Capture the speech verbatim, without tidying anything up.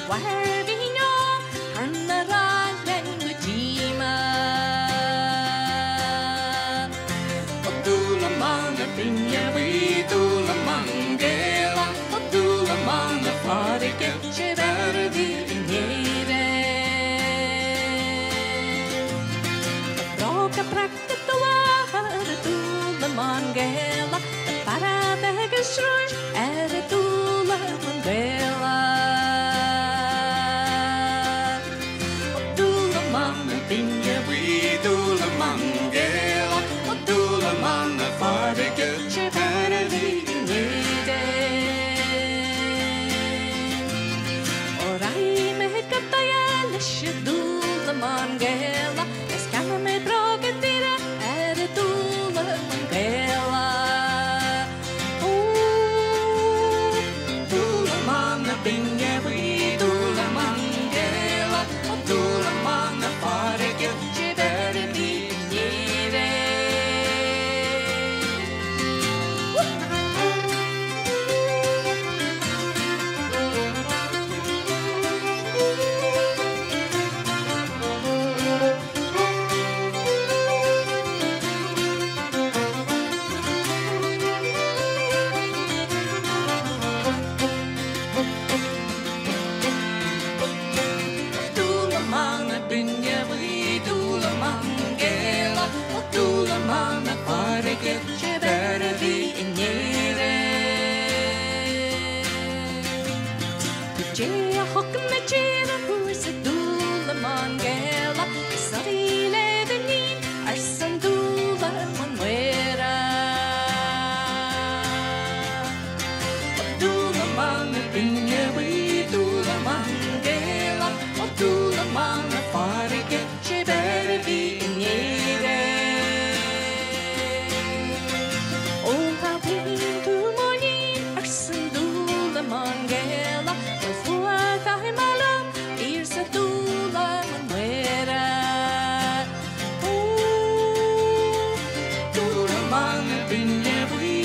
warvino hannaran langutima Otula mana pinya vitula mangela Otula mana farike cheverdi nere Roka prakta tua Otula mangela Para vegas rush Otula mangela Otula mana pinya vitula mangela Otula mana farike cheverdi nere Orai me kataya leshadula mangela Eskama me progetira eretula mangela Ooh, Tula mana pinya vitula mangela Otula mana farike cheverdi nere Tula mana pinya vitula mangela Otula mana farike cheverdi nere Kuchea hokme chera pursa dula mangela Savile venin arsan dula manwera Otula mana pinya vitula mangela Otula mana farike cheverdi nere Oha vintu monin arsan dula mangela Fua tahimalam irsa dula manwera Ooh, Tula mana pinya